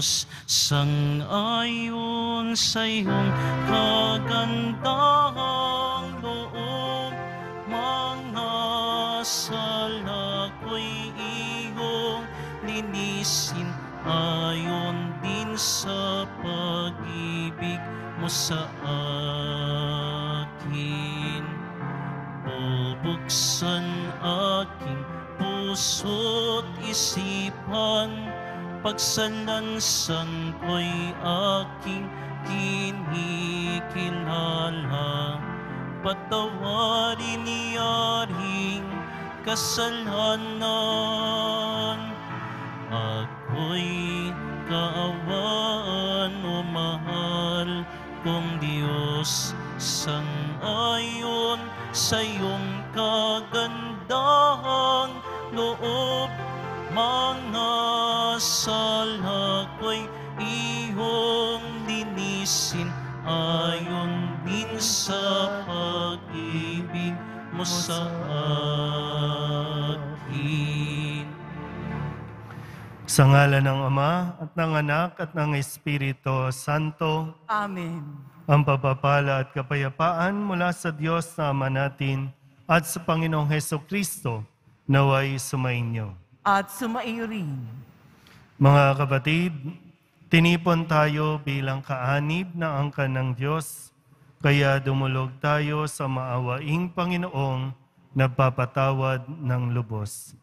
Diyos, sang-ayon sa iyong kagandahang loob. Mga sala ko'y iyong linisin, ayon din sa pag-ibig mo sa akin. Bubuksan aking puso't isipan, pagsalansan ko'y aking kinikilala. Patawarin niyaring kasalanan, ako'y kaawaan mo, mahal kong Diyos, sang-ayon sa iyong kagandahang loob. Mga sala ko'y iyong linisin, ayon din sa pag-ibig mo sa akin. Sa ngalan ng Ama at ng Anak at ng Espiritu Santo. Amen. Ang pagpapala at kapayapaan mula sa Diyos na Ama natin at sa Panginoong Hesukristo naway sumainyo. At sumaiyo rin. Mga kapatid, tinipon tayo bilang kaanib na angkan ng Diyos, kaya dumulog tayo sa maawaing Panginoong nagpapatawad ng lubos.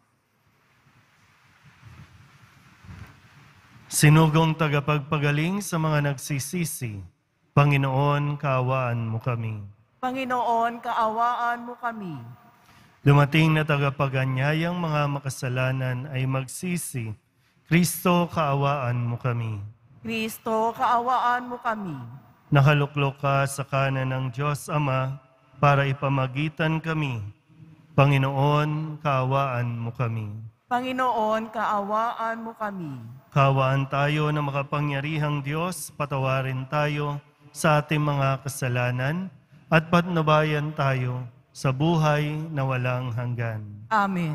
Sinugong tagapagpagaling sa mga nagsisisi, Panginoon, kaawaan mo kami. Panginoon, kaawaan mo kami. Dumating na tagapaganyayang mga makasalanan ay magsisi, Kristo, kaawaan mo kami. Kristo, kaawaan mo kami. Nakaluklok ka sa kanan ng Diyos Ama para ipamagitan kami. Panginoon, kaawaan mo kami. Panginoon, kaawaan mo kami. Kaawaan tayo na makapangyarihang Diyos, patawarin tayo sa ating mga kasalanan at patnubayan tayo sa buhay na walang hanggan. Amen.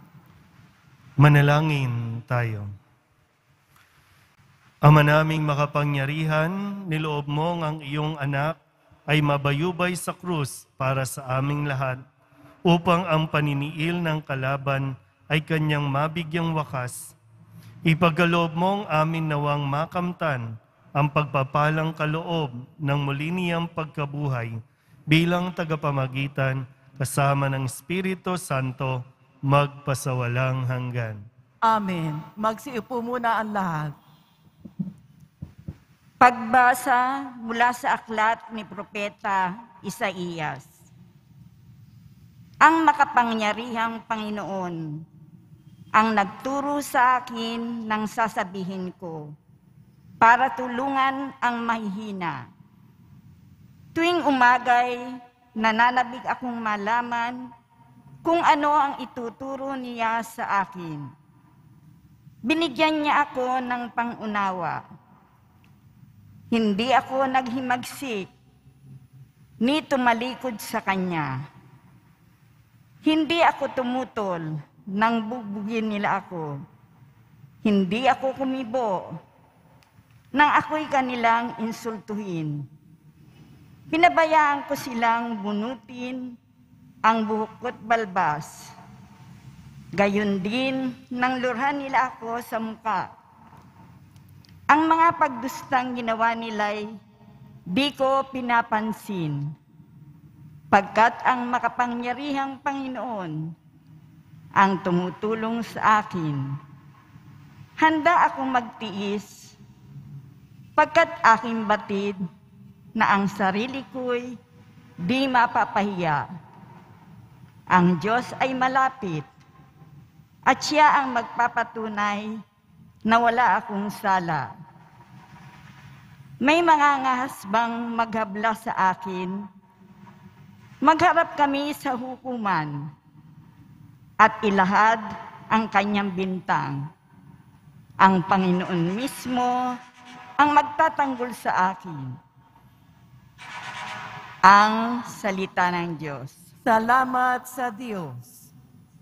Manalangin tayo. Ama naming makapangyarihan, niloob mong ang iyong anak ay mabayubay sa krus para sa aming lahat, upang ang paniniil ng kalaban ay kanyang mabigyang wakas. Ipagkaloob mong amin nawang makamtan ang pagpapalang kaloob ng muli niyang pagkabuhay bilang tagapamagitan kasama ng Espiritu Santo magpasawalang hanggan. Amen. Magsiupo muna ang lahat. Pagbasa mula sa aklat ni Propeta Isaías. Ang makapangyarihang Panginoon ang nagturo sa akin ng sasabihin ko para tulungan ang mahihina. Tuwing umagay, nananabik akong malaman kung ano ang ituturo niya sa akin. Binigyan niya ako ng pangunawa. Hindi ako naghimagsik, ni tumalikod sa Kanya. Hindi ako tumutol nang bubugin nila ako. Hindi ako kumibo nang ako'y kanilang insultuhin. Pinabayaan ko silang bunutin ang buhok ko't balbas. Gayon din nang lurhan nila ako sa muka. Ang mga pagdustang ginawa nila'y di ko pinapansin, pagkat ang makapangyarihang Panginoon ang tumutulong sa akin. Handa akong magtiis, pagkat aking batid na ang sarili ko'y di mapapahiya. Ang Diyos ay malapit, at Siya ang magpapatunay na wala akong sala. May mga ngahas bang maghabla sa akin? Magharap kami sa hukuman at ilahad ang kanyang bintang. Ang Panginoon mismo ang magtatanggol sa akin. Ang salita ng Diyos. Salamat sa Diyos.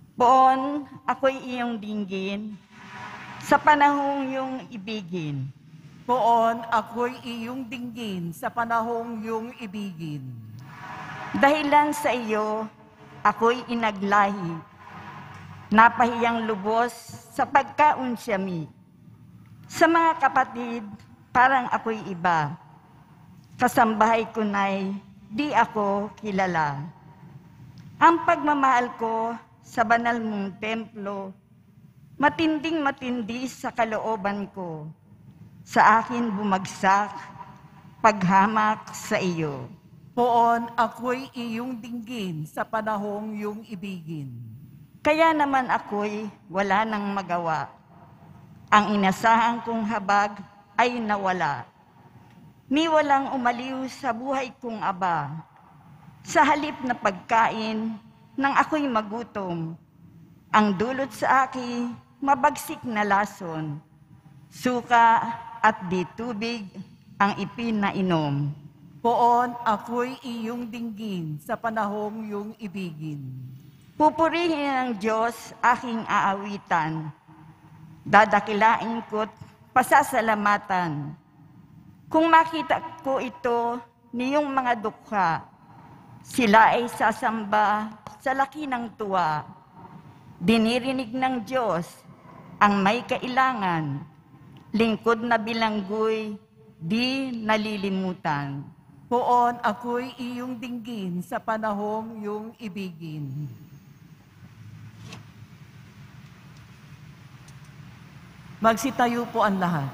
Poon, ako'y iyong dinggin, sa panahong iyong ibigin. Poon ako'y iyong dinggin sa panahong iyong ibigin. Dahilan sa iyo, ako'y inaglahi. Napahiyang lubos sa pagkaunsyami. Sa mga kapatid, parang ako'y iba. Kasambahay ko na'y di ako kilala. Ang pagmamahal ko sa banal mong templo, matinding-matindi sa kalooban ko. Sa akin bumagsak, paghamak sa iyo. Poon ako'y iyong dinggin sa panahong iyong ibigin. Kaya naman ako'y wala nang magawa. Ang inasahan kong habag ay nawala. Ni walang umaliw sa buhay kong aba. Sa halip na pagkain, nang ako'y magutom. Ang dulot sa akin, mabagsik na lason. Suka at di tubig ang ipinainom. Poon ako'y iyong dinggin sa panahong iyong ibigin. Pupurihin ng Diyos aking aawitan. Dadakilain ko't pasasalamatan. Kung makita ko ito niyong mga dukha, sila ay sasamba sa laki ng tuwa. Dinirinig ng Diyos ang may kailangan, lingkod na bilanggoy, di nalilimutan. Poon ako'y iyong dinggin sa panahong iyong ibigin. Magsitayo po ang lahat.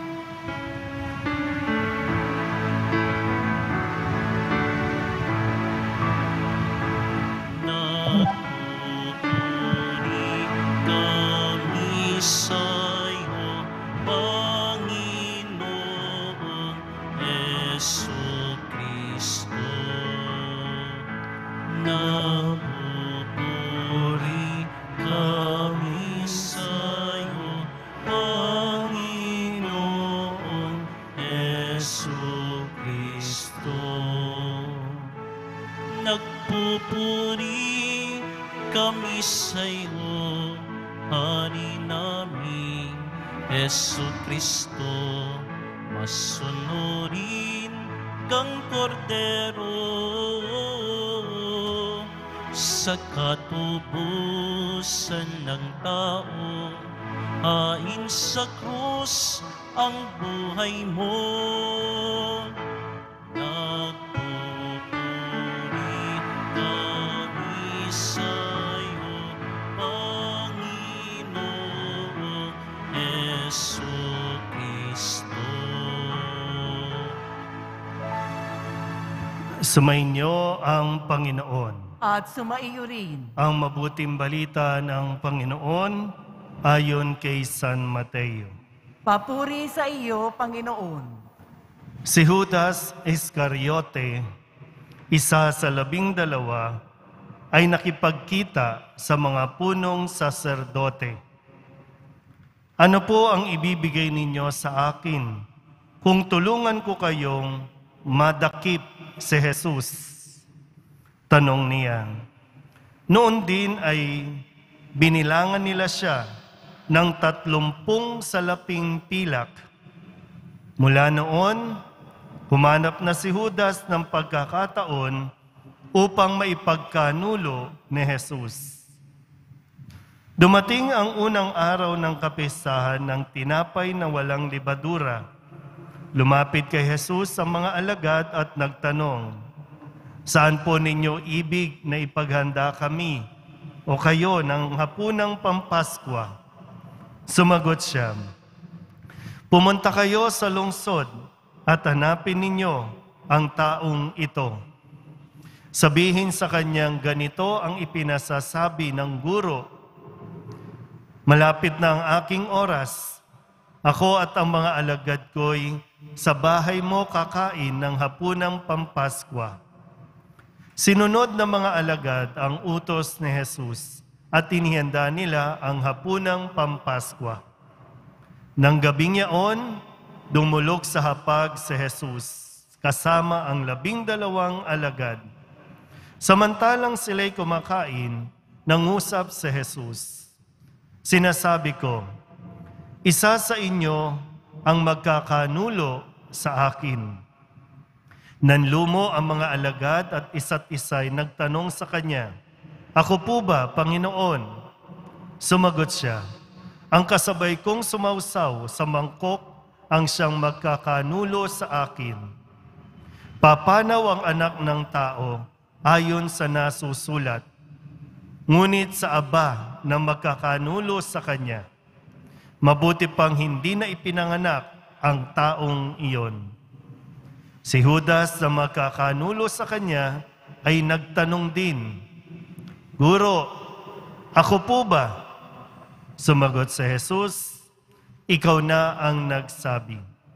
Nagpupuri kami sa'yo, Panginoong Jesucristo. Nagpupuri kami sa'yo, Panginoong Jesucristo. Nagpupuri kami sa'yo, Hari namin, Jesucristo. Masunurin kang kordero sa katubusan ng tao. Hain sa krus ang buhay mo. Nagpupuri kami sa'yo, Panginoong Jesucristo. Sumainyo ang Panginoon. At sumaiyo rin. Ang mabuting balita ng Panginoon ayon kay San Mateo. Papuri sa iyo, Panginoon. Si Judas Iscariote, isa sa 12, ay nakipagkita sa mga punong saserdote. Ano po ang ibibigay ninyo sa akin kung tulungan ko kayong madakip si Jesus? Tanong niya. Noon din ay binilangan nila siya ng 30 salaping pilak. Mula noon, humanap na si Judas ng pagkakataon upang maipagkanulo ni Jesus. Dumating ang unang araw ng kapistahan ng tinapay na walang libadura. Lumapit kay Jesus ang mga alagad at nagtanong, "Saan po ninyo ibig na ipaghanda kami o kayo ng hapunang Pampaskwa?" Sumagot siya, "Pumunta kayo sa lungsod at hanapin ninyo ang taong ito. Sabihin sa kanyang ganito ang ipinasasabi ng guro, malapit na ang aking oras. Ako at ang mga alagad ko'y sa bahay mo kakain ng hapunang Pampaskwa." Sinunod ng mga alagad ang utos ni Jesus at inihanda nila ang hapunang Pampaskwa. Nang gabing yaon, dumulog sa hapag si Jesus kasama ang 12 alagad. Samantalang sila'y kumakain, nangusap si Jesus. Sinasabi ko, isa sa inyo ang magkakanulo sa akin. Nanlumo ang mga alagad at isa't isa'y nagtanong sa kanya, "Ako po ba, Panginoon?" Sumagot siya, "Ang kasabay kong sumausaw sa mangkok ang siyang magkakanulo sa akin. Papanaw ang anak ng tao ayon sa nasusulat, ngunit sa aba na magkakanulo sa kanya. Mabuti pang hindi na ipinanganak ang taong iyon." Si Judas na magkakanulo sa kanya ay nagtanong din, "Guro, ako po ba?" Sumagot si Jesus, "Ikaw na ang nagsabi."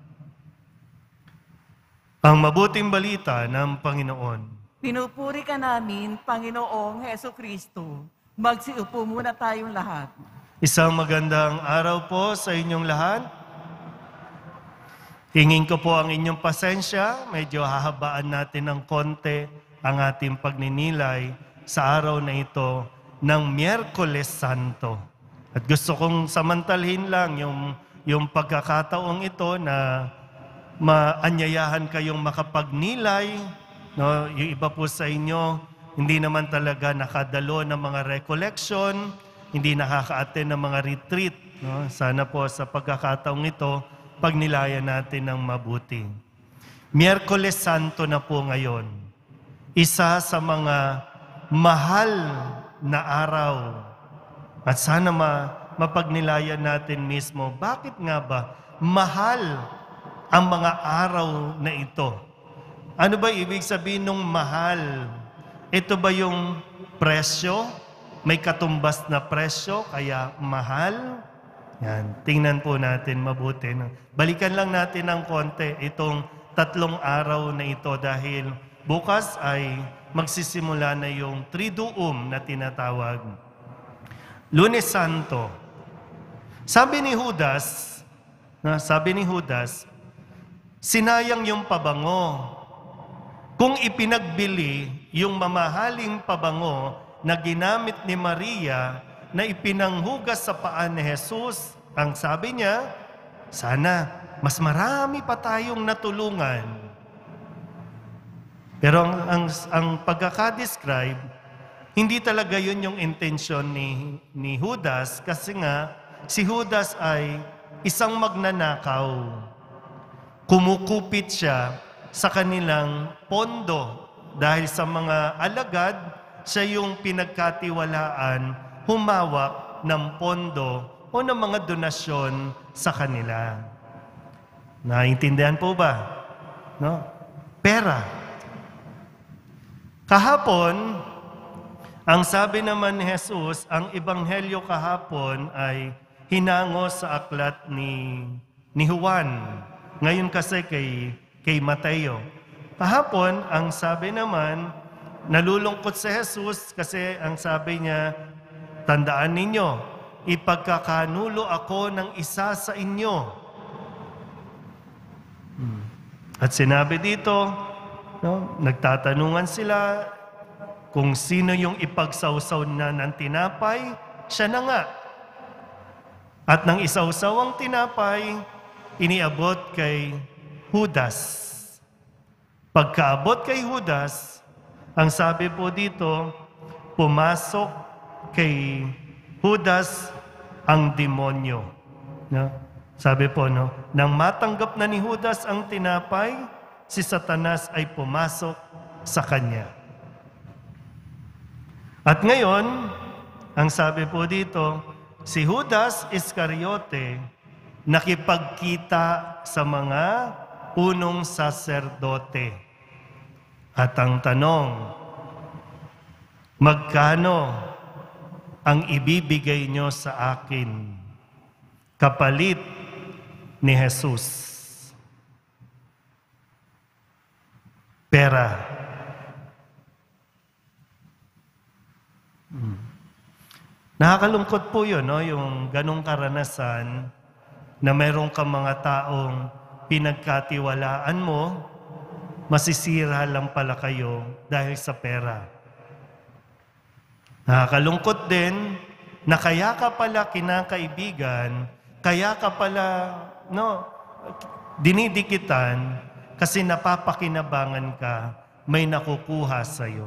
Ang mabuting balita ng Panginoon. Pinupuri ka namin, Panginoong Heso Kristo. Magsiupo muna tayong lahat. Isang magandang araw po sa inyong lahat. Hingin ko po ang inyong pasensya. Medyo hahabaan natin ng konti ang ating pagninilay sa araw na ito ng Miyerkules Santo. At gusto kong samantalhin lang yung pagkakataong ito na maanyayahan kayong makapagnilay. No? Yung iba po sa inyo, hindi naman talaga nakadalo ng mga recollection, hindi nakaka-attend ng mga retreat. No? Sana po sa pagkakataong ito, pagnilayan natin ng mabuti. Miyerkules Santo na po ngayon. Isa sa mga mahal na araw. At sana mapagnilayan natin mismo, bakit nga ba mahal ang mga araw na ito? Ano ba ibig sabihin ng mahal? Ito ba yung presyo? May katumbas na presyo, kaya mahal? Yan, tingnan po natin mabuti. Balikan lang natin ng konti itong 3 araw na ito dahil bukas ay magsisimula na yung Triduum na tinatawag. Lunes Santo. Sabi ni Judas, sinayang yung pabango. Kung ipinagbili yung mamahaling pabango na ginamit ni Maria na ipinanghugas sa paa ni Jesus, ang sabi niya, sana mas marami pa tayong natulungan. Pero ang pagkakadescribe, hindi talaga yun yung intensyon ni Judas kasi nga si Judas ay isang magnanakaw. Kumukupit siya sa kanilang pondo dahil sa mga alagad, siya yung pinagkatiwalaan, humawak ng pondo o ng mga donasyon sa kanila. Naintindihan po ba? No? Pera. Kahapon, ang sabi naman ni Jesus, ang ebanghelyo kahapon ay hinango sa aklat ni Juan. Ngayon kasi kay Mateo. Kahapon, ang sabi naman, nalulungkot si Jesus kasi ang sabi niya, tandaan ninyo, ipagkakanulo ako ng isa sa inyo. At sinabi dito, no, nagtatanungan sila kung sino yung ipagsawsaw na ng tinapay, siya na nga. At nang isawsaw ang tinapay, iniabot kay Judas. Pagkaabot kay Judas, ang sabi po dito, pumasok kay Judas ang demonyo. No? Sabi po, no, nang matanggap na ni Judas ang tinapay, si Satanas ay pumasok sa kanya. At ngayon, ang sabi po dito, si Judas Iscariote nakipagkita sa mga punong saserdote. At ang tanong, magkano ang ibibigay nyo sa akin kapalit ni Jesus? Pera. Nakakalungkot po yun, no? Yung ganong karanasan na mayroon kang mga taong pinagkatiwalaan mo, masisira lang pala kayo dahil sa pera. Nakakalungkot din na kaya ka pala kinakaibigan, kaya ka pala dinidikitan kasi napapakinabangan ka, may nakukuha sa'yo.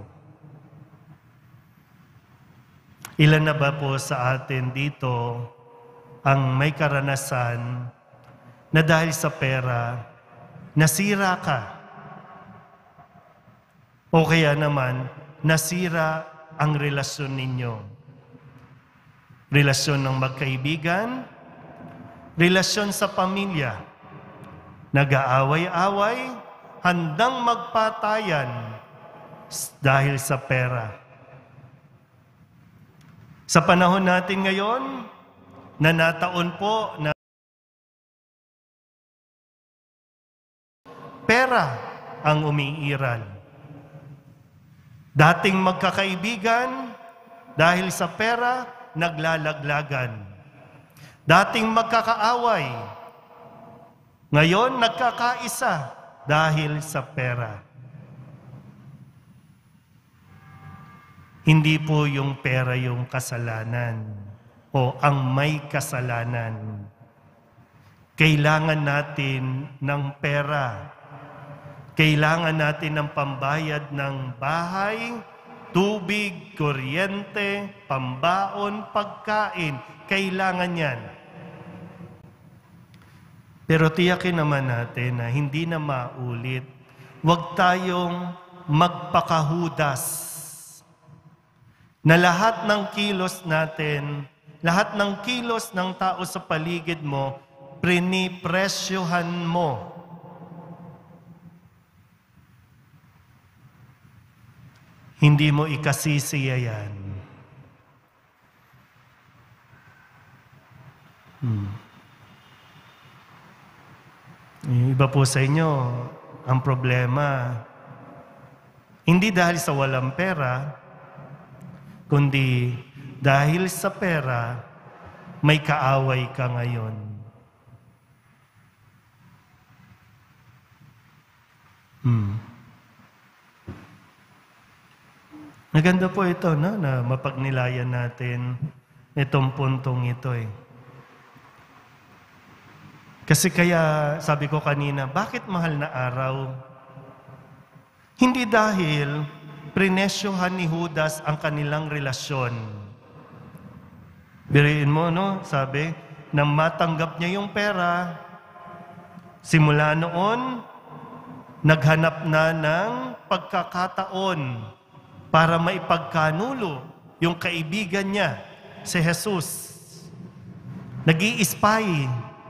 Ilan na ba po sa atin dito ang may karanasan na dahil sa pera, nasira ka? O kaya naman, nasira ang relasyon ninyo. Relasyon ng magkaibigan, relasyon sa pamilya, nag-aaway-away, handang magpatayan dahil sa pera. Sa panahon natin ngayon, na nataon po na pera ang umiiral. Dating magkakaibigan, dahil sa pera, naglalaglagan. Dating magkakaaway, ngayon nagkakaisa dahil sa pera. Hindi po yung pera yung kasalanan o ang may kasalanan. Kailangan natin ng pera. Kailangan natin ng pambayad ng bahay, tubig, kuryente, pambaon, pagkain. Kailangan yan. Pero tiyakin naman natin na hindi na maulit. Huwag tayong magpakahudas. Na lahat ng kilos natin, lahat ng kilos ng tao sa paligid mo, prinipresyohan mo. Hindi mo ikasisiya yan. Yung iba po sa inyo, ang problema, hindi dahil sa walang pera, kundi dahil sa pera, may kaaway ka ngayon. Maganda po ito, no? Na mapagnilayan natin itong puntong ito eh. Kasi kaya sabi ko kanina, bakit mahal na araw? Hindi dahil prinesyohan ni Judas ang kanilang relasyon. Biriin mo, no? Sabi, nang matanggap niya yung pera, simula noon, naghanap na ng pagkakataon para maipagkanulo yung kaibigan niya, si Jesus. Nag-i-spy.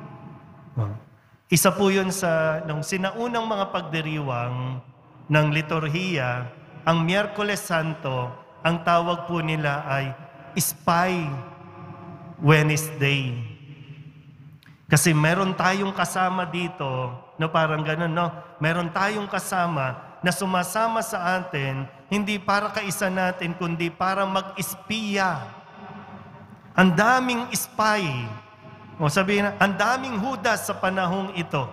Isa po yun sa nung sinaunang mga pagdiriwang ng liturhiya, ang Miyerkules Santo, ang tawag po nila ay Spy Wednesday. Kasi meron tayong kasama dito, no, parang ganun, no? Meron tayong kasama na sumasama sa atin, hindi para kaisa natin, kundi para mag-espiya. Ang daming spy. O sabihin na, ang daming Judas sa panahong ito.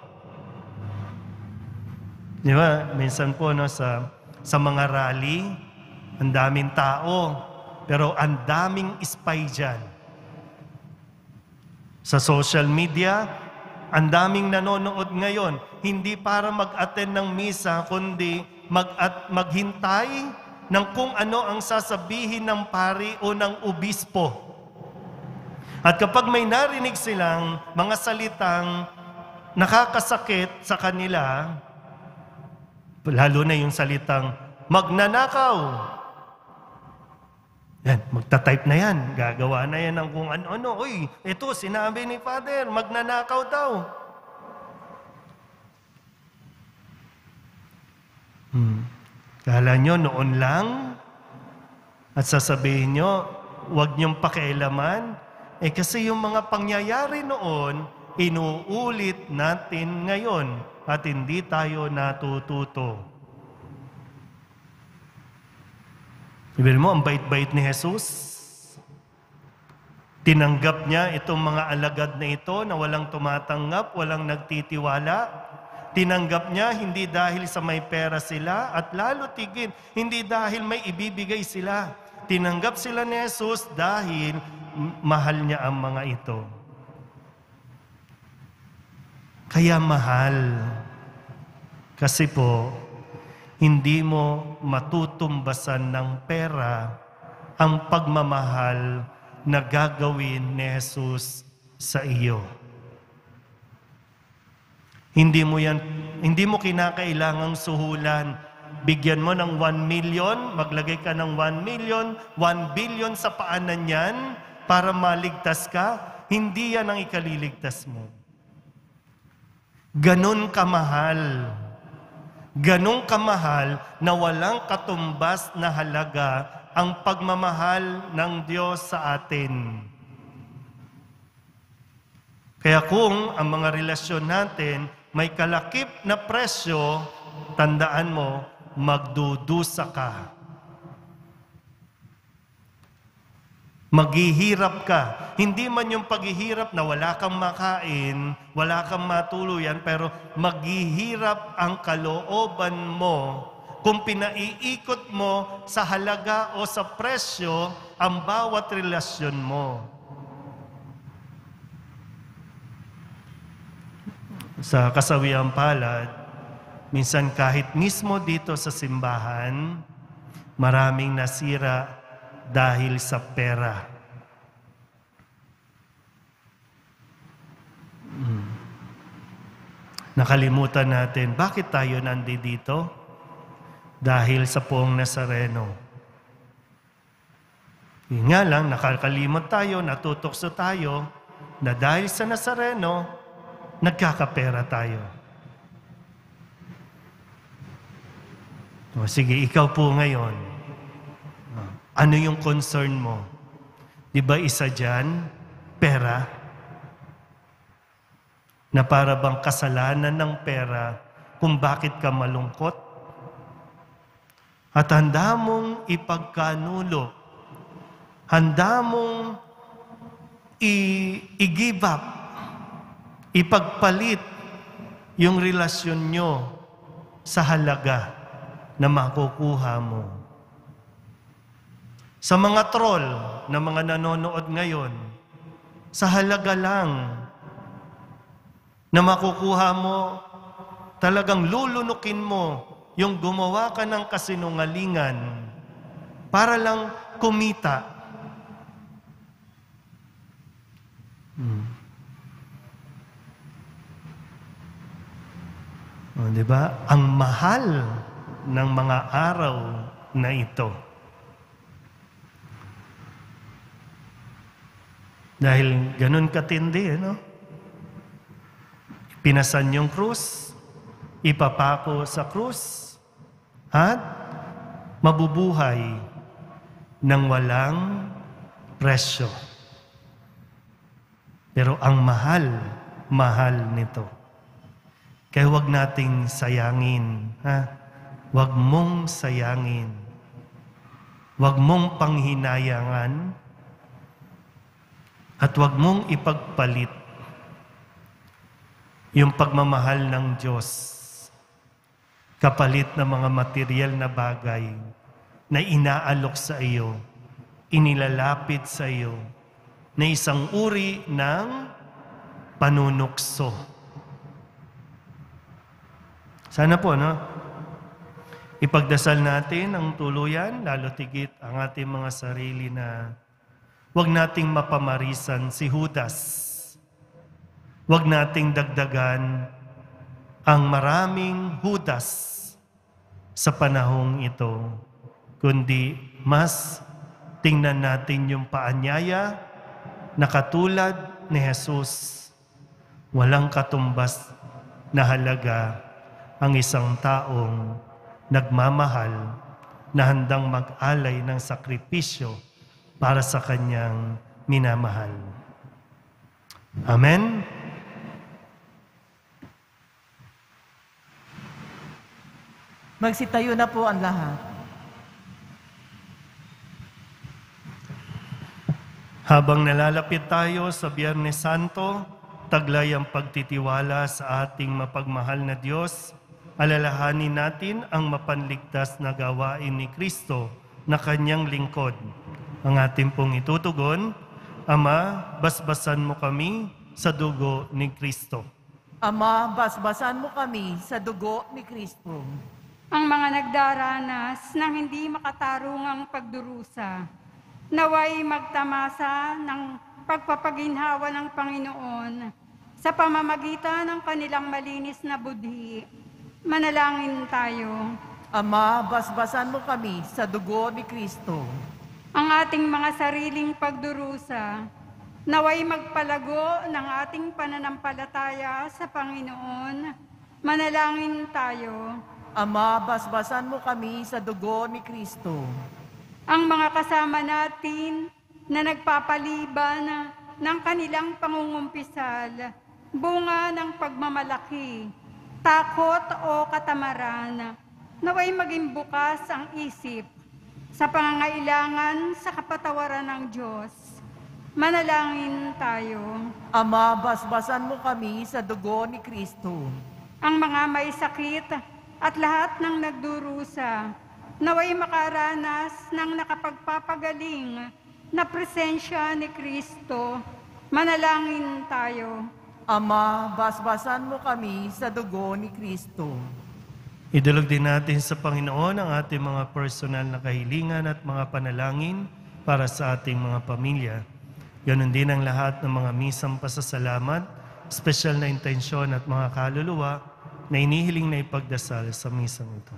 Di ba? Minsan po, no, sa mga rally, ang daming tao, pero ang daming spy dyan. Sa social media, ang daming nanonood ngayon, hindi para mag-attend ng misa, kundi maghintay ng kung ano ang sasabihin ng pari o ng obispo. At kapag may narinig silang mga salitang nakakasakit sa kanila, lalo na yung salitang magnanakaw. Yan, magta-type na yan. Gagawa na yan ng kung ano-ano. Uy, ito, sinabi ni Father, magnanakaw daw. Kala nyo, noon lang? At sasabihin nyo, huwag nyong pakialaman. Kasi yung mga pangyayari noon, inuulit natin ngayon at hindi tayo natututo. Ibig mo, ang bait-bait ni Jesus. Tinanggap niya itong mga alagad na ito na walang tumatanggap, walang nagtitiwala. Tinanggap niya hindi dahil sa may pera sila at lalo tigin, hindi dahil may ibibigay sila. Tinanggap sila ni Jesus dahil mahal niya ang mga ito. Kaya mahal. Kasi po, hindi mo matutumbasan ng pera ang pagmamahal na gagawin ni Jesus sa iyo. Hindi mo kinakailangang suhulan. Bigyan mo ng 1 million, maglagay ka ng 1 million, 1 billion sa paanan niyan para maligtas ka. Hindi yan ang ikaliligtas mo. Ganon kamahal. Ganon kamahal na walang katumbas na halaga ang pagmamahal ng Diyos sa atin. Kaya kung ang mga relasyon natin may kalakip na presyo, tandaan mo, magdudusa ka. Maghihirap ka. Hindi man yung paghihirap na wala kang makain, wala kang matuluyan, pero maghihirap ang kalooban mo kung pinaiikot mo sa halaga o sa presyo ang bawat relasyon mo. Sa kasawiang palad, minsan kahit mismo dito sa simbahan, maraming nasira dahil sa pera. Nakalimutan natin, bakit tayo nandito? Dahil sa Poong Nazareno. Yun nga lang, nakakalimot tayo, natutokso tayo, na dahil sa Nazareno, nagkakapera tayo. O sige, ikaw po ngayon, ano yung concern mo? Di ba isa dyan? Pera? Na para bang kasalanan ng pera kung bakit ka malungkot? At handa mong ipagkanulo, handa mong i-give up, ipagpalit yung relasyon nyo sa halaga na makukuha mo. Sa mga troll na mga nanonood ngayon, sa halaga lang na makukuha mo, talagang lulunukin mo yung gumawa ka ng kasinungalingan para lang kumita. O, diba? Ang mahal ng mga araw na ito. Dahil ganun katindi, no? Pinasan yung krus, ipapako sa krus, at mabubuhay ng walang presyo. Pero ang mahal nito. Kaya huwag nating sayangin. Huwag mong sayangin. Huwag mong panghinayangan. At huwag mong ipagpalit yung pagmamahal ng Diyos kapalit ng mga material na bagay na inaalok sa iyo, inilalapit sa iyo, na isang uri ng panunukso. Sana po, no? Ipagdasal natin ang tuluyan, lalo tigit ang ating mga sarili na huwag nating mapamarisan si Judas. Huwag nating dagdagan ang maraming Judas sa panahong ito, kundi mas tingnan natin yung paanyaya na katulad ni Jesus, walang katumbas na halaga ang isang taong nagmamahal na handang mag-alay ng sakripisyo para sa kanyang minamahal. Amen? Magsitayo na po ang lahat. Habang nalalapit tayo sa Biyernes Santo, taglay ang pagtitiwala sa ating mapagmahal na Diyos, alalahanin natin ang mapanligtas na gawain ni Kristo na kanyang lingkod. Ang ating pong itutugon, Ama, basbasan mo kami sa dugo ni Kristo. Ama, basbasan mo kami sa dugo ni Kristo. Ang mga nagdaranas ng hindi makatarungang pagdurusa, naway magtamasa ng pagpapaginhawa ng Panginoon sa pamamagitan ng kanilang malinis na budhi. Manalangin tayo. Ama, basbasan mo kami sa dugo ni Kristo. Ang ating mga sariling pagdurusa, naway magpalago ng ating pananampalataya sa Panginoon. Manalangin tayo. Ama, basbasan mo kami sa dugo ni Kristo. Ang mga kasama natin na nagpapaliban ng kanilang pangungumpisal, bunga ng pagmamalaki, takot o katamaran, naway maging bukas ang isip sa pangangailangan sa kapatawaran ng Diyos. Manalangin tayo. Ama, basbasan mo kami sa dugo ni Kristo. Ang mga may sakit at lahat ng nagdurusa, naway makaranas ng nakapagpapagaling na presensya ni Kristo. Manalangin tayo. Ama, basbasan mo kami sa dugo ni Kristo. Idulog din natin sa Panginoon ang ating mga personal na kahilingan at mga panalangin para sa ating mga pamilya. Ganon din ang lahat ng mga misang pasasalamat, espesyal na intensyon at mga kaluluwa na inihiling na ipagdasal sa misang ito.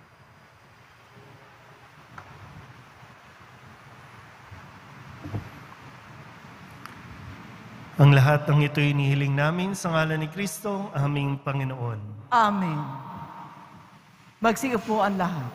Ang lahat ng ito inihiling namin sa ngalan ni Kristo, aming Panginoon. Amen. Magsiupo ang lahat.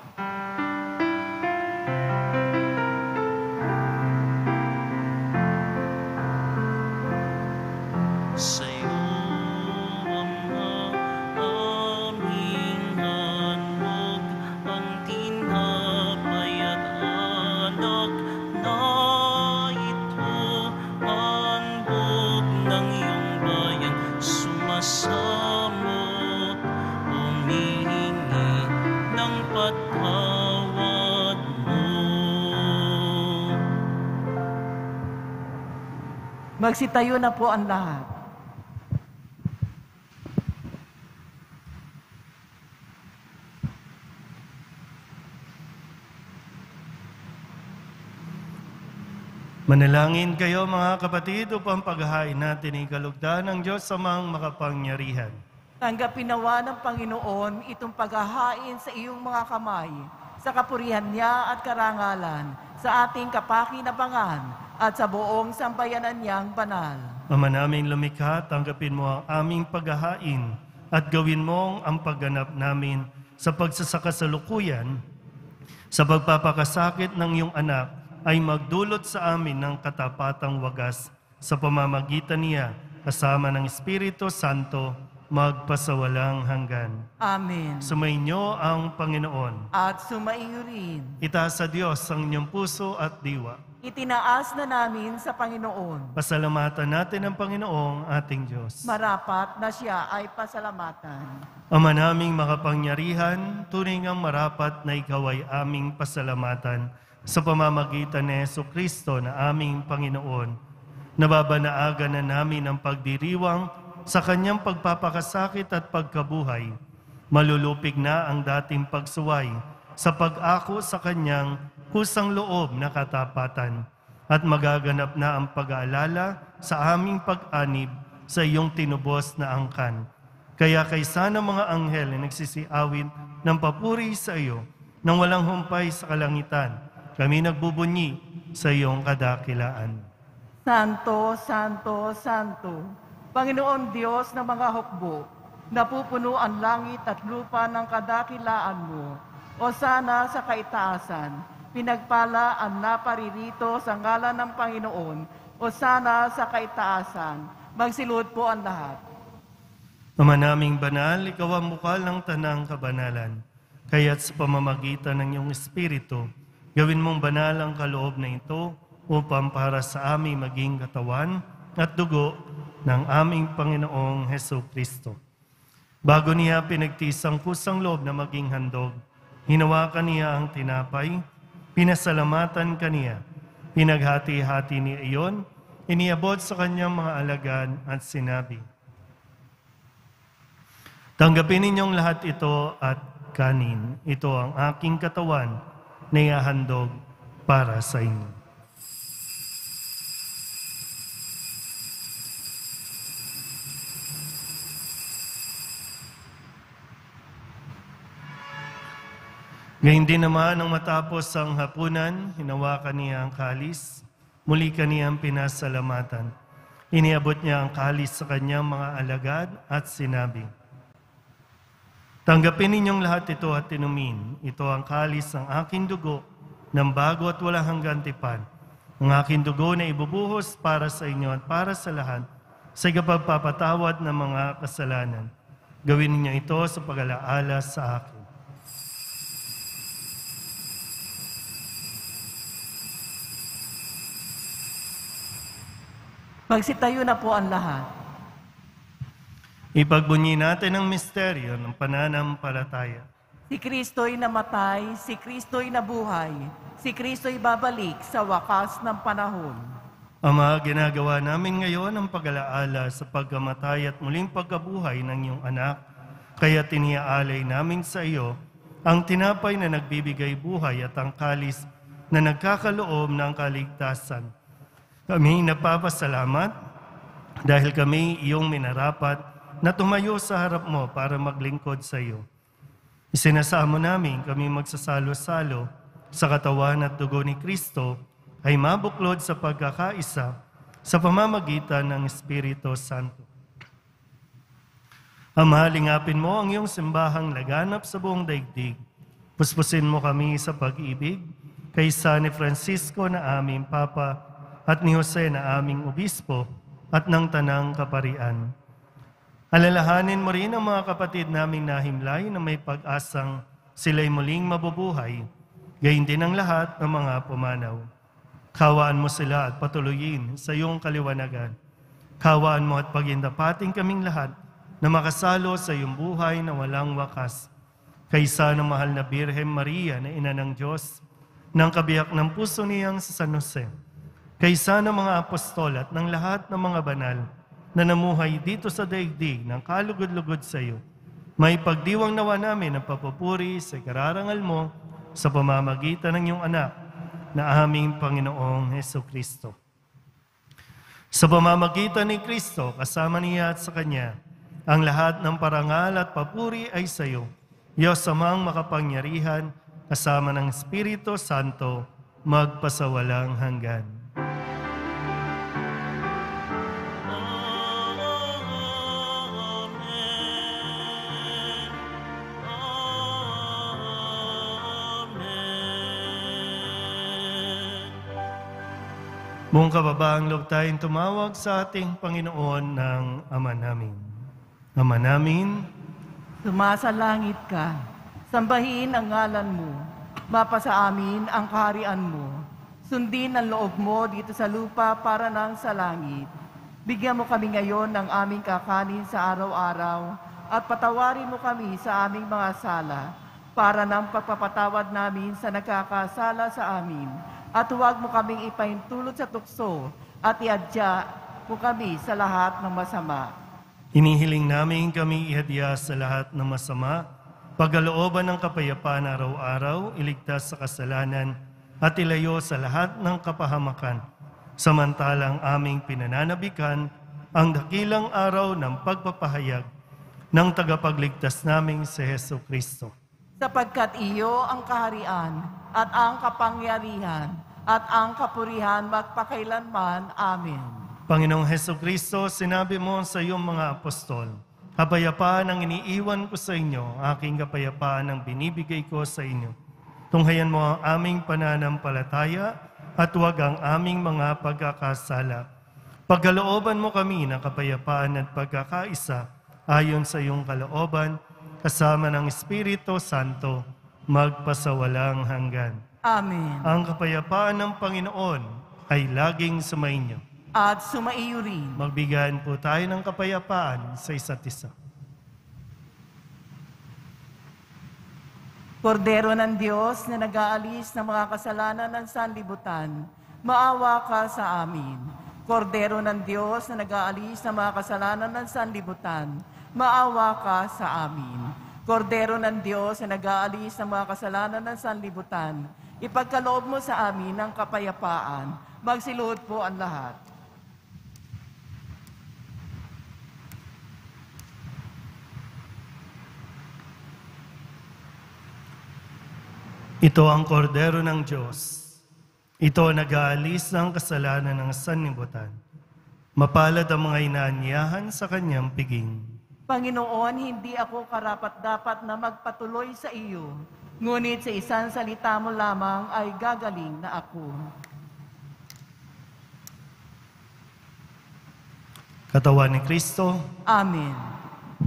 Sa'yo, Ama, aming handog, ang tinapay at alak na ito, handog ng iyong bayan, sumasamo, humihingi ng patawad mo. Magsitayo na po ang lahat. Manalangin kayo mga kapatid upang paghahain natin ang kalugdan ng Diyos Amang makapangyarihan. Tanggapin nawa ng Panginoon itong paghahain sa iyong mga kamay, sa kapurihan niya at karangalan, sa ating kapakinabangan at sa buong sambayanan niyang banal. Ama naming lumikha, tanggapin mo ang aming paghahain at gawin mo ang pagganap namin sa pagsasakasalukuyan sa pagpapakasakit ng iyong anak ay magdulot sa amin ng katapatang wagas sa pamamagitan niya kasama ng Espiritu Santo magpasawalang hanggan. Amen. Sumainyo ang Panginoon. At sumaiyo rin. Itaas sa Diyos ang inyong puso at diwa. Itinaas na namin sa Panginoon. Pasalamatan natin ang Panginoong ating Diyos. Marapat na siya ay pasalamatan. Ama naming makapangyarihan, tunay ngang marapat na ikaw ay aming pasalamatan sa pamamagitan ni Jesucristo na aming Panginoon. Nababanaagan na namin ang pagdiriwang sa kanyang pagpapakasakit at pagkabuhay. Malulupig na ang dating pagsuway sa pag-ako sa kanyang kusang loob na katapatan at magaganap na ang pag-aalala sa aming pag-anib sa iyong tinubos na angkan. Kaya kaysa ng mga anghel na nagsisiawit ng papuri sa iyo nang walang humpay sa kalangitan, kami nagbubunyi sa iyong kadakilaan. Santo, Santo, Santo, Panginoon Diyos ng mga hukbo, napupuno ang langit at lupa ng kadakilaan mo. O sana sa kaitaasan, pinagpala ang naparirito sa ngalan ng Panginoon. O sana sa kaitaasan, magsilod po ang lahat. Ama naming banal, ikaw ang bukal ng tanang kabanalan. Kaya't sa pamamagitan ng iyong Espiritu, gawin mong banal ang kaloob na ito upang para sa aming maging katawan at dugo ng aming Panginoong Jesucristo. Bago niya pinagtiis ang kusang loob na maging handog, hinawakan niya ang tinapay, pinasalamatan kaniya, pinaghati-hati niya iyon, iniabot sa kanyang mga alagad at sinabi, Tanggapin ninyong lahat ito at kanin. Ito ang aking katawan na ihahandog para sa inyo. Ngayon din naman nang matapos ang hapunan, hinawakan niya ang kalis, muli kaniyang pinasalamatan. Iniabot niya ang kalis sa kanyang mga alagad at sinabi, tanggapin ninyong lahat ito at inumin. Ito ang kalis ng aking dugo ng bago at walang hanggang tipan. Ang aking dugo na ibubuhos para sa inyo at para sa lahat sa ikapagpapatawad ng mga kasalanan. Gawin ninyo ito sa pag-alaala sa akin. Magsitayo na po ang lahat. Ipagbunyi natin ang misteryo ng pananampalataya. Si Kristo'y namatay, si Kristo'y nabuhay, si Kristo'y babalik sa wakas ng panahon. Ama, ginagawa namin ngayon ang pag-alaala sa pagkamatay at muling pagkabuhay ng iyong anak, kaya tiniaalay namin sa iyo ang tinapay na nagbibigay buhay at ang kalis na nagkakaloob ng kaligtasan. Kami napapasalamat dahil kami iyong minarapat na tumayo sa harap mo para maglingkod sa iyo. Isinasamo namin kami magsasalo-salo sa katawan at dugo ni Kristo ay mabuklod sa pagkakaisa sa pamamagitan ng Espiritu Santo. Ama, lingapin mo ang iyong simbahang laganap sa buong daigdig. Puspusin mo kami sa pag-ibig kay San Francisco na aming Papa at ni Jose na aming Obispo at ng Tanang Kaparian. Alalahanin mo rin ang mga kapatid naming nahimlay na may pag-asang sila'y muling mabubuhay, gayon din ang lahat ng mga pumanaw. Kawaan mo sila at patuloyin sa iyong kaliwanagan. Kawaan mo at pagindapating kaming lahat na makasalo sa iyong buhay na walang wakas. Kaysa ng mahal na Birhen Maria na Ina ng Diyos, ng kabiyak ng puso niyang sa San Jose, kaysa ng mga apostol at ng lahat ng mga banal na namuhay dito sa daigdig ng kalugod-lugod sa iyo, may pagdiwang nawa namin ang papupuri sa kararangal mo sa pamamagitan ng iyong anak na aming Panginoong Hesukristo. Sa pamamagitan ni Kristo, kasama niya at sa Kanya, ang lahat ng parangal at papuri ay sa iyo, Diyos amang makapangyarihan, kasama ng Espiritu Santo, magpasawalang hanggan. Buong kababaang loob tayong tumawag sa ating Panginoon ng Ama namin. Ama namin, Sumasalangit ka, sambahin ang ngalan mo, mapasa amin ang kaharian mo, sundin ang loob mo dito sa lupa para nang sa langit. Bigyan mo kami ngayon ng aming kakanin sa araw-araw at patawarin mo kami sa aming mga sala para ng pagpapatawad namin sa nagkakasala sa amin. At huwag mo kaming ipaintulot sa tukso at iadya mo kami sa lahat ng masama. inihiling namin kami ihadya sa lahat ng masama, pagkalooban ng kapayapaan araw-araw, iligtas sa kasalanan, at ilayo sa lahat ng kapahamakan. Samantalang aming pinananabikan ang dakilang araw ng pagpapahayag ng tagapagligtas naming si Jesucristo. Sapagkat iyo ang kaharian at ang kapangyarihan at ang kapurihan magpakailanman. Amen. Panginoong Jesucristo, sinabi mo sa iyong mga apostol, kapayapaan ang iniiwan ko sa inyo, aking kapayapaan ang binibigay ko sa inyo. Tunghayan mo ang aming pananampalataya at huwag ang aming mga pagkakasala. Pagkalooban mo kami ng kapayapaan at pagkakaisa ayon sa iyong kalooban, kasama ng Espiritu Santo, magpasawalang hanggan. Amen. Ang kapayapaan ng Panginoon ay laging sumainyo. At sumaiyo rin. Magbigayan po tayo ng kapayapaan sa isa't isa. Kordero ng Diyos na nag-aalis ng mga kasalanan ng sanlibutan, maawa ka sa amin. Kordero ng Diyos na nag-aalis ng mga kasalanan ng sanlibutan, maawa ka sa amin. Kordero ng Diyos na nag-aalis ng mga kasalanan ng sanlibutan, ipagkaloob mo sa amin ang kapayapaan. Magsiluhod po ang lahat. Ito ang kordero ng Diyos. Ito ang nag-aalis ng kasalanan ng sanlibutan. Mapalad ang mga inaanyahan sa kanyang piging. Panginoon, hindi ako karapat-dapat na magpatuloy sa iyo, ngunit sa isang salita mo lamang ay gagaling na ako. Katawan ni Kristo. Amen.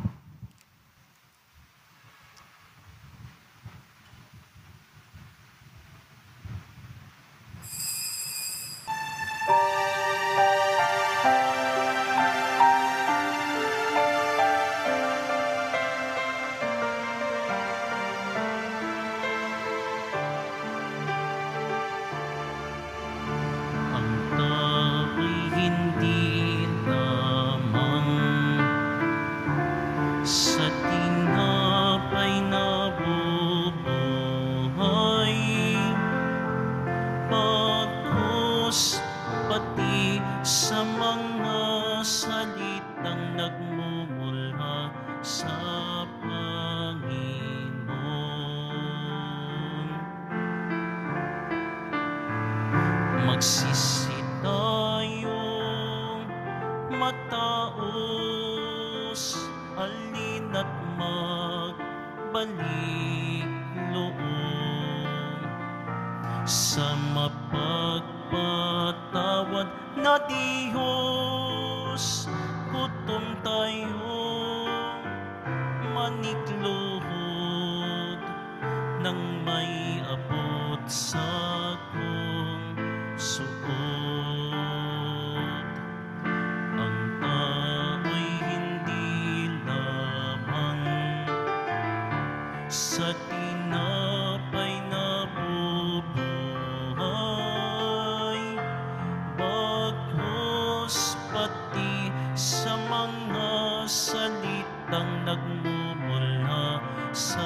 Ang tao'y hindi lamang sa tinapay na bubuhay, pagkus pati sa mga salitang nagmumula sa Panginoon. Magsisi tayong mataos, halina't magbalik loob sa mapagpatawad na Diyos. Gutom tayong manikluhod nang may abot sa kong suot. Ang tao'y hindi lamang sa tinapay na bubuhay, bagkus pati sa mga salitang nagmumula sa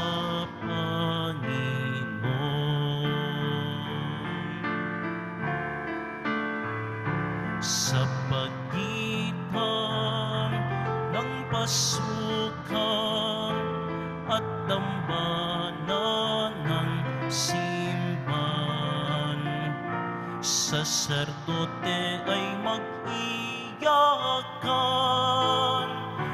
Panginoon. Sa pagitan ng pasukan at dambana ng simbahan, saserdote ay mag-iyakan.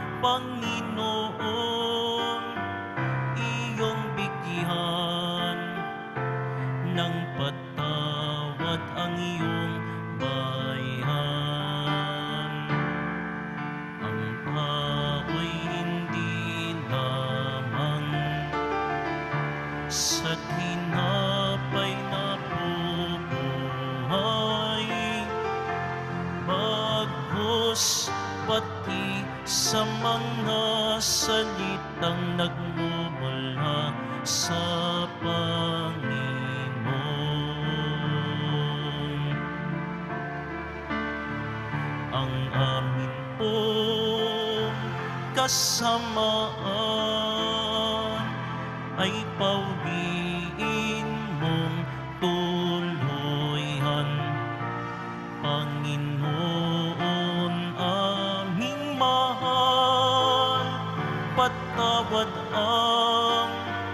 Panginoon, iyong bigyan ng patawad ang iyong bayan. Ang tao'y hindi lamang sa tinapay na bubuhay, bagkus pati sa mga salitang nagmumula sa Panginoon. Ang amin pong kasamaan ay pauwiin mong tuluyan. Panginoon aming mahal, patawad ang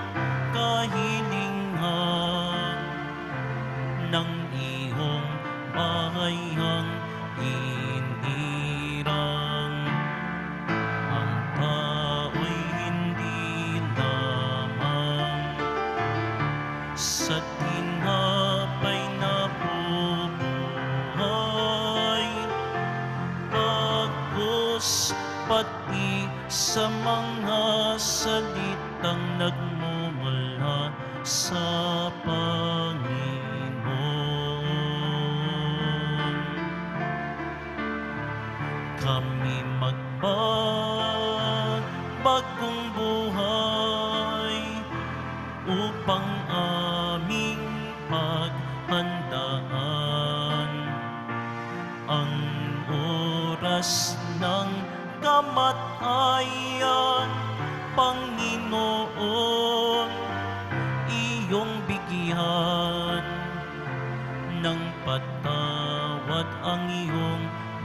kahilingan ng iyong bahayang inirang. Ang tao'y hindi lamang sa tinapay na bubuhay, bagkus pati sa mga salitang nagmumula sa Panginoon. Kami magbagong buhay upang aming paghandaan ang oras ng kamatayan, Panginoon, iyong bigyan ng patawad ang iyong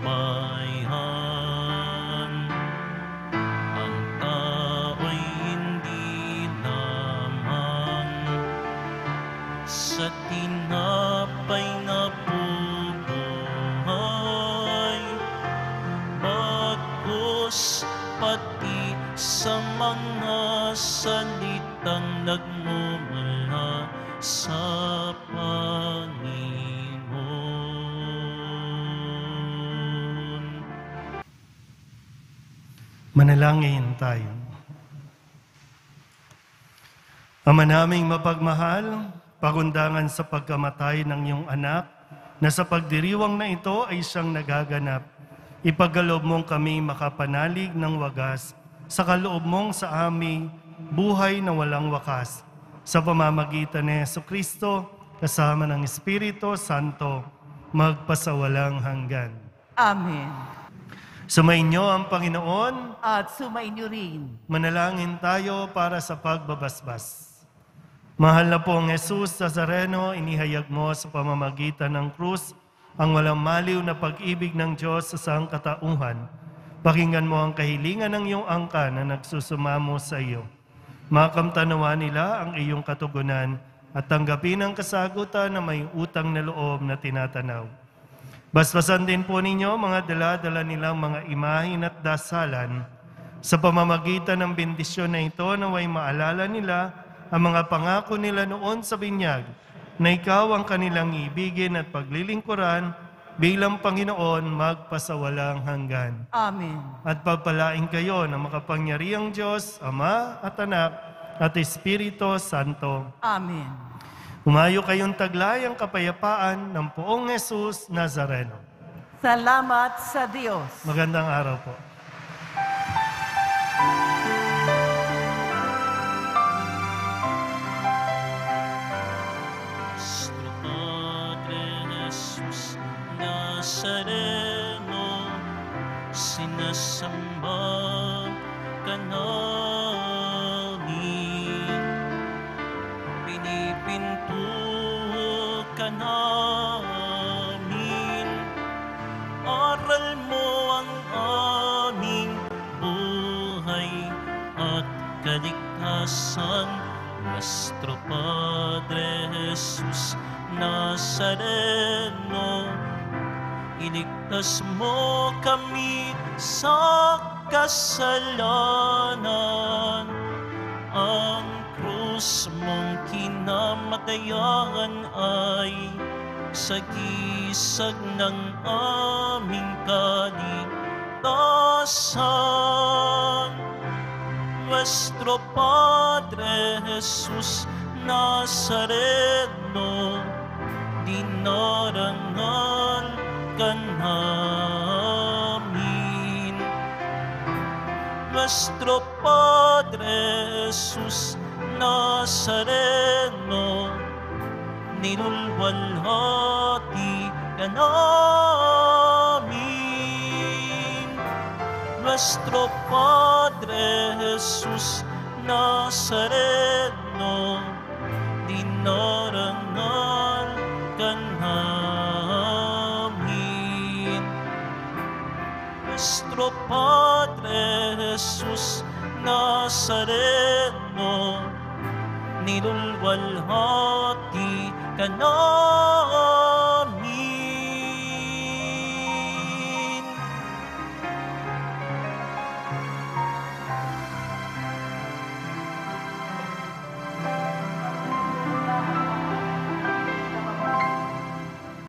bayan. Ang tao'y hindi lamang sa tinapay na bubuhay, bagkus pati sa mga salitang nagmumula sa Panginoon. Manalangin tayo. Ama naming mapagmahal, pagundangan sa pagkamatay ng iyong anak, na sa pagdiriwang na ito ay siyang nagaganap. Ipagkaloob mong kami makapanalig ng wagas sa kaloob mong sa aming buhay na walang wakas. Sa pamamagitan ni Jesucristo, kasama ng Espiritu Santo, magpasawalang hanggan. Amen. Sumainyo ang Panginoon. At sumainyo rin. Manalangin tayo para sa pagbabasbas. Mahal na pong Jesus Nazareno, inihayag mo sa pamamagitan ng krus ang walang maliw na pag-ibig ng Diyos sa sangkatauhan. Pakinggan mo ang kahilingan ng iyong angka na nagsusumamo sa iyo. Makamtanawa nila ang iyong katugunan at tanggapin ang kasagutan na may utang na loob na tinatanaw. Basbasan din po ninyo mga dala-dala nilang mga imahin at dasalan. Sa pamamagitan ng bendisyon na ito, naway maalala nila ang mga pangako nila noon sa binyag, na ikaw ang kanilang ibigin at paglilingkuran bilang Panginoon magpasawalang hanggan. Amen. At pagpalain kayo ng makapangyarihang Diyos, Ama at Anak at Espiritu Santo. Amen. Humayo kayong taglay ang kapayapaan ng poong Jesus Nazareno. Salamat sa Diyos. Magandang araw po. Nazareno, sinasamba ka namin, pinipinto ka namin, aral mo ang aming buhay at kaligtasan, Nuestro Padre Jesus Nazareno. Iligtas mo kami sa kasalanan. Ang krus mong kinamatayan ay sagisag ng aming kaligtasan. Nuestro Padre Jesus Nazareno, dinarangal ka namin. Nuestro Padre Jesus Nazareno, nilulwalhati ka namin. Nuestro Padre Jesus Nazareno, dinarangal ka namin. Nuestro Padre Jesus Nazareno, nilulwalhati ka namin.